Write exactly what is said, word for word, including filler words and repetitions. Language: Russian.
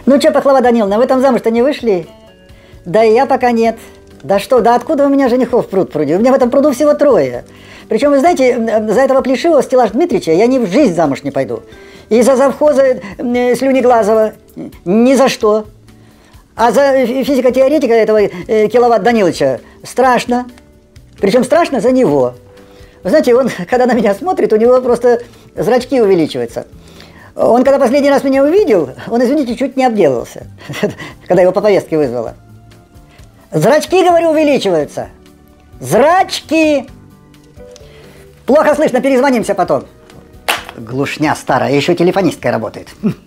Ну что, Пахлава Даниловна, вы там замуж-то не вышли? Да и я пока нет. Да что, да откуда у меня женихов пруд пруди? У меня в этом пруду всего трое. Причем, вы знаете, за этого плешивого Стеллаж Дмитрича я ни в жизнь замуж не пойду. И за завхоза Слюнеглазова ни за что. А за физико-теоретика этого э, Киловатт Данилыча страшно. Причем страшно за него. Вы знаете, он, когда на меня смотрит, у него просто зрачки увеличиваются. Он, когда последний раз меня увидел, он, извините, чуть не обделался, когда его по повестке вызвало. Зрачки, говорю, увеличиваются. Зрачки! Плохо слышно, перезвонимся потом. Глушня старая, еще телефонисткой работает.